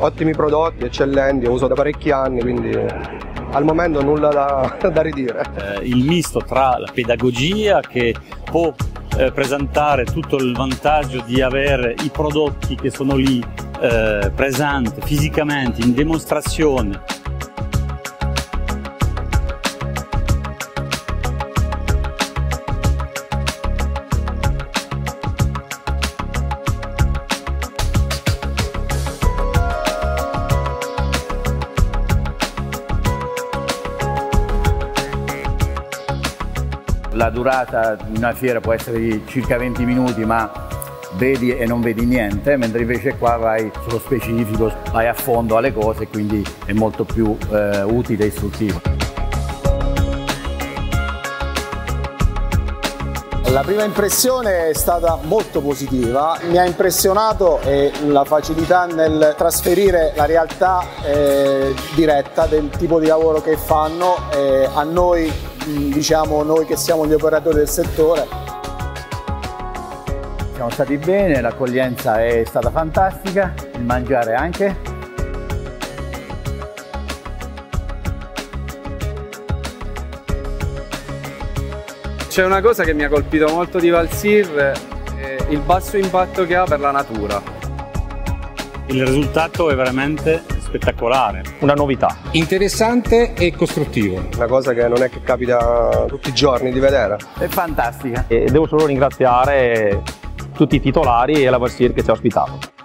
ottimi prodotti, eccellenti, lo uso da parecchi anni, quindi al momento nulla da ridire. Il misto tra la pedagogia che può presentare tutto il vantaggio di avere i prodotti che sono lì presenti fisicamente in dimostrazione. La durata di una fiera può essere di circa 20 minuti, ma vedi e non vedi niente, mentre invece qua vai sullo specifico, vai a fondo alle cose, quindi è molto più utile e istruttivo. La prima impressione è stata molto positiva, mi ha impressionato la facilità nel trasferire la realtà diretta del tipo di lavoro che fanno a noi, diciamo noi che siamo gli operatori del settore. Siamo stati bene, l'accoglienza è stata fantastica, il mangiare anche. C'è una cosa che mi ha colpito molto di Valsir, il basso impatto che ha per la natura. Il risultato è veramente spettacolare. Una novità. Interessante e costruttivo. Una cosa che non è che capita tutti i giorni di vedere. È fantastica. E devo solo ringraziare tutti i titolari e la Valsir che ci ha ospitato.